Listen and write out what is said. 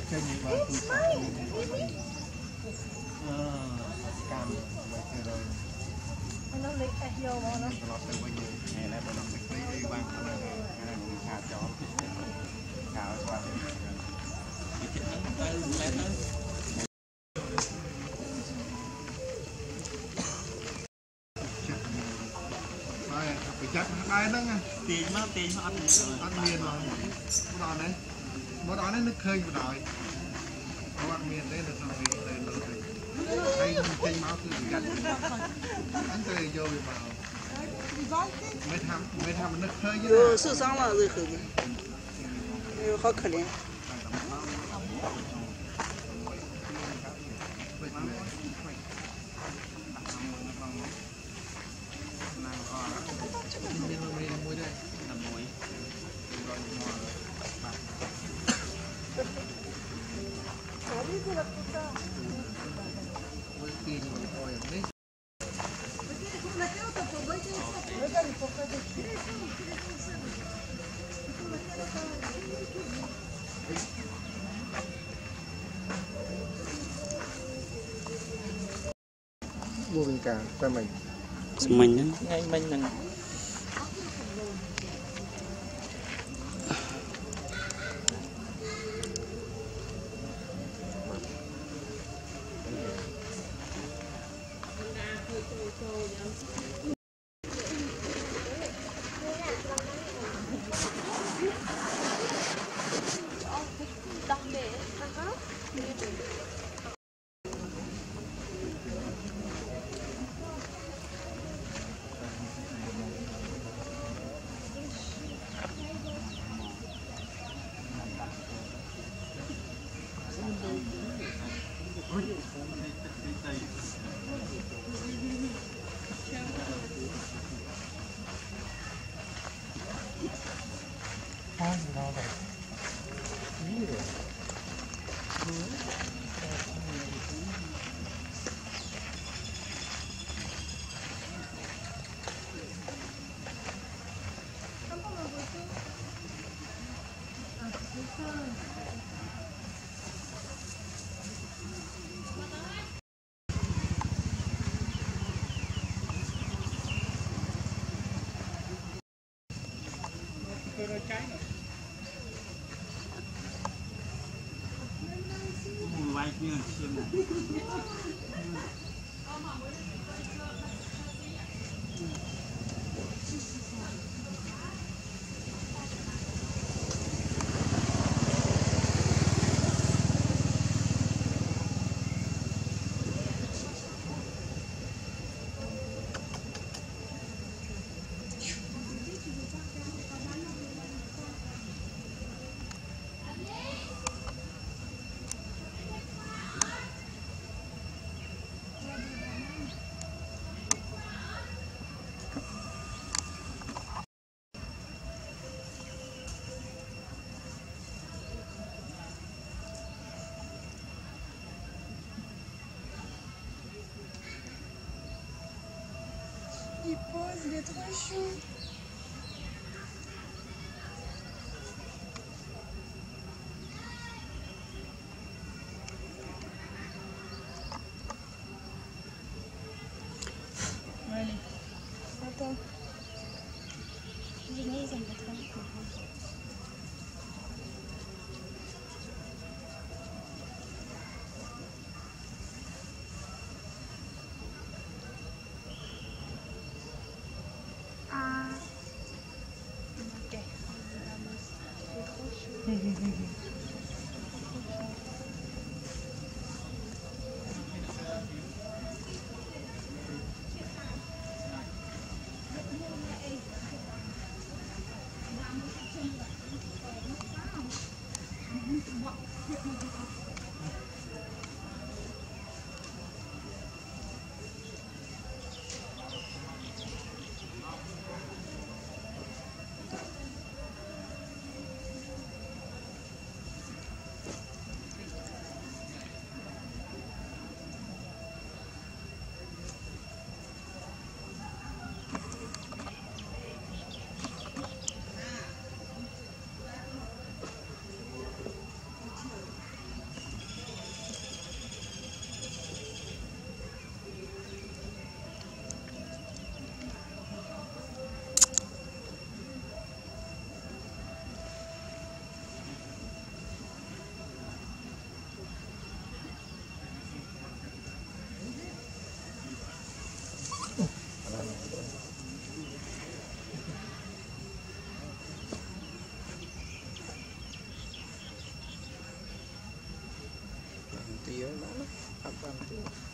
chơi như vậy tôi sao cam vậy chơi rồi nó lấy cái nhiều mà nó lọt từ bên dưới này là bên mình lấy đi ban cái này là khá cho khá qua cái chuyện đó tới mét tới bị chắc ai đó nha tiền mà ăn miên rồi bữa đó nó khơi một đòi nó ăn miên đấy được rồi hay trên máu cứ bị gạch anh tới vô bị vào mấy tham nó khơi chứ 受伤了这口子，哎呦，好可怜。 vô tình cảm cho mình Ngay mình nè. Il pose, il est trop chou. Allez, attends. Je mets, ça me fait trop. thật